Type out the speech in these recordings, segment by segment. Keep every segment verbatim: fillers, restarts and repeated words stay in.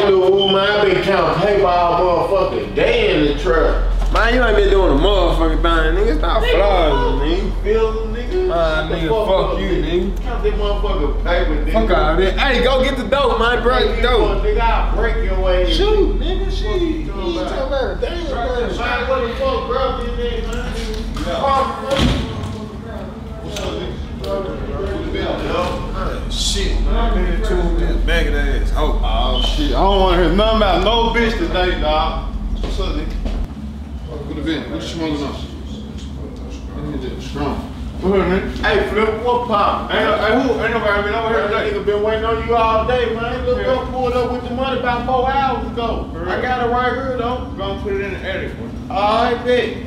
little man, I been counting paper all motherfucking day in the truck. Man, you ain't been doing a motherfucking thing, nigga. Stop flying, nigga. You feel me, nigga? Man, nigga, fuck, fuck you, nigga. Count that motherfucking paper, nigga. Fuck all that. Hey, go get the dope, man. Break the dope. Nigga, I'll break your way. Shoot, nigga, shit. You ain't talking about a damn thing. Man, what the fuck, bro? This nigga, man. What's up, nigga? Shit, man. Two bag of ass. Oh. Oh, shit. I don't want to hear nothing about no bitch today, dog. What's up, nigga? Good event. What you smoking on? Strong. Go ahead, nigga. Hey, Flip, what pop? Ain't, hey, who? Ain't nobody been over here That today. nigga been waiting on you all day, man. Look, Yeah. I pulled up with the money about four hours ago. I got it right here, though. Gonna put it in the attic, boy. Alright, bet.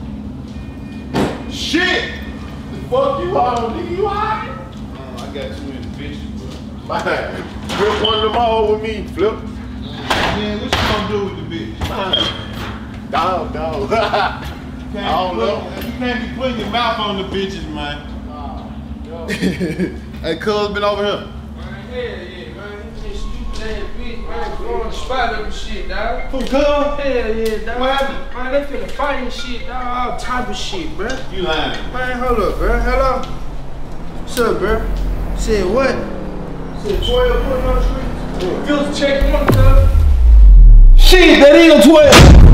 Shit! The fuck you on, nigga? You alright? Uh, I got too many bitches, bro. Man, Flip one of them all with me, Flip. Man, what you gonna do with the bitch? Man, dog, dog. You I don't put, know. You can't be putting your mouth on the bitches, man. Uh, Hey, cuz been over here. Man, hell yeah, man. He just stupid ass bitch, man. Blowing the spot up and shit, dog. Who, cuz? Hell yeah, dog. What happened? Man, they finna fight and shit, dog. All type of shit, bro. You lying. Man, hold up, bro. Hello? What's up, bro? Said what? Said twelve putting on the street? Filter check one, cuz. Shit, that ain't no twelve.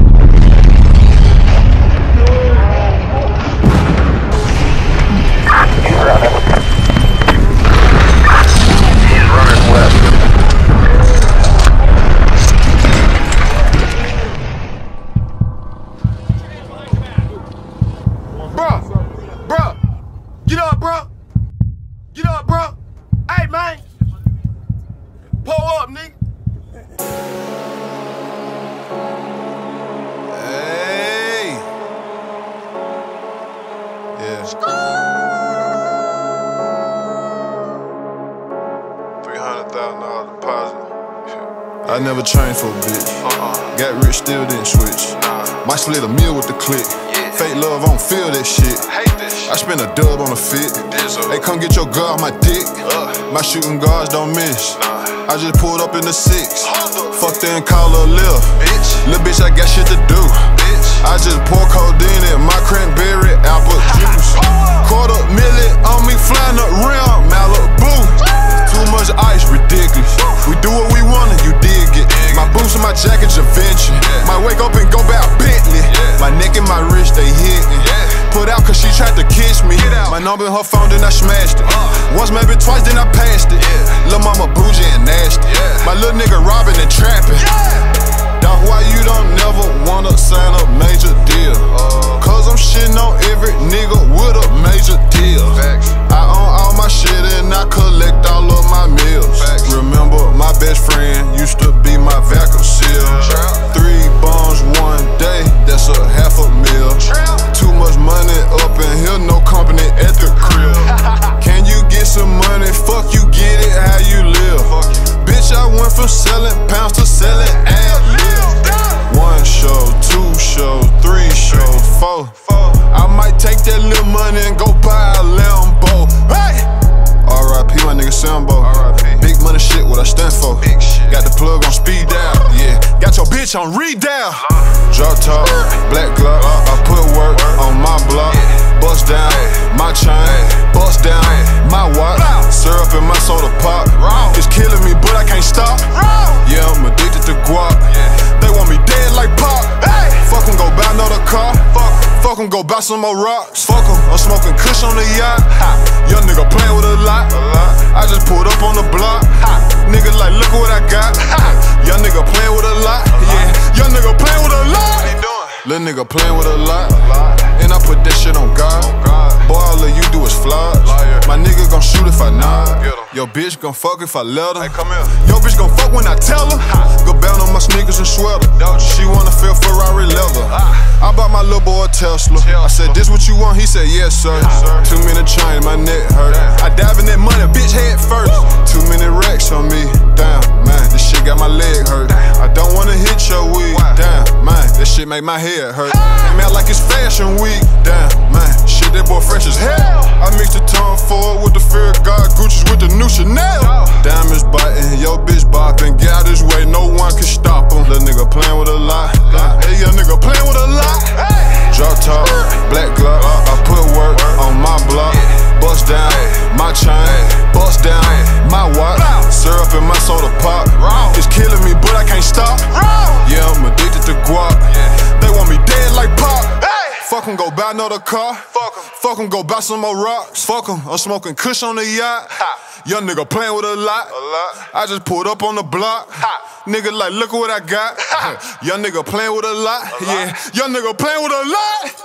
I never trained for a bitch. Uh-uh. Got rich, still didn't switch. Nah. Might split a meal with the click. Yeah. Fake love, I don't feel that shit. Hate that shit. I spend a dub on a fit. Hey, come get your girl off my dick. Uh. My shooting guards don't miss. Nah. I just pulled up in the six. Fucked her and call her a lift. Bitch. Little bitch, I got shit to do. Bitch. I just pour codeine in my cranberry apple juice. Quarter million on me, flying up round Malibu. Too much ice, ridiculous. We do what we want and you dig it. My boots and my jacket, Javinci. Might wake up and go back Bentley. My neck and my wrist, they hitting. Put out cause she tried to kiss me. My number in her phone, then I smashed it. Once, maybe twice, then I passed it. Lil' mama bougie and nasty. My little nigga robbing and trapping. Dog, why you don't never wanna sign a major deal? Cause I'm shitting on every nigga with a major deal. I own all my shit and I collect all of my meals. Remember, my best friend used to be my vacuum seal. Three bombs one day, that's a half a meal. Too much money up in here, no company at the crib. Can you get some money? Fuck you, get it how you live. Bitch, I went from selling pounds to selling ad-libs. One show, two show, three show, four. I might take that little money and go buy a Lambo. Hey! R I P my nigga Sambo. Big money shit, what I stand for. Got the plug on speed dial, yeah. Got your bitch on redial. Drop top, black Glock. I put work on my block. Bust down, my chain. Bust down, my watch. Syrup in my soda pop. It's killing me, but I can't stop. Yeah, I'm addicted to guap. They want me dead like Pop. Fuck em, go buy another car. Fuck em, go buy some more rocks. Fuck em, I'm smoking Kush on the yacht. Young nigga playing with a lot. I just pulled up on the block. Nigga like, look what I got. Young nigga playing with a lot. Yeah, young nigga playing with a lot. Little nigga playing with a lot. And I put that shit on God. Boy, all of you do is flies. My nigga gon' shoot if I nod. Your bitch gon' fuck if I let her. Your bitch gon' fuck when I tell her. Go bound on my sneakers and sweater. She wanna feel Ferrari leather. I bought my little boy a Tesla. I said, this what you want? He said, yes sir. Too many chains, my neck hurt. I dive in that money, bitch head first. Too many racks on me. Damn, man, this shit got my leg hurt. I don't wanna hit your weed. Damn, man, this shit make my head hurt. Man, like it's fashion week. Damn, man, shit shit, that boy fresh as hell. I mixed the Tom Ford with the Fear of God, Gucci's with the new Chanel. Diamonds biting, yo bitch bopping, get out his way, no one can stop him. Little nigga playing with a lot, hey young nigga playing with a lot. Drop top, black Glock, I put work on my block. Bust down, my chain, bust down, my watch. Syrup in my soda pop, it's killing me but I can't stop. Yeah, I'm addicted to guap, they want me dead like Pop. Fuck em, go buy another car. Fuck em, Fuck em, go buy some more rocks. Fuck em, I'm smoking Kush on the yacht. Ha. Young nigga playing with a lot. a lot. I just pulled up on the block. Ha. Nigga like, look at what I got. Ha. Young nigga playing with a lot. A yeah, lot. Young nigga playing with a lot.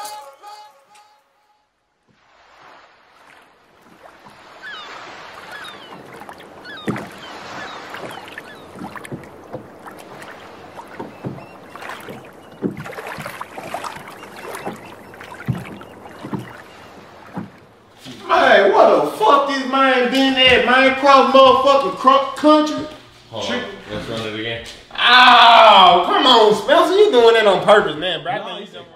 Man, what the fuck this man been at, man? Cross motherfucking country. Hold on, let's run it again. Oh, come on, Spencer, you doing that on purpose, man, bro. I think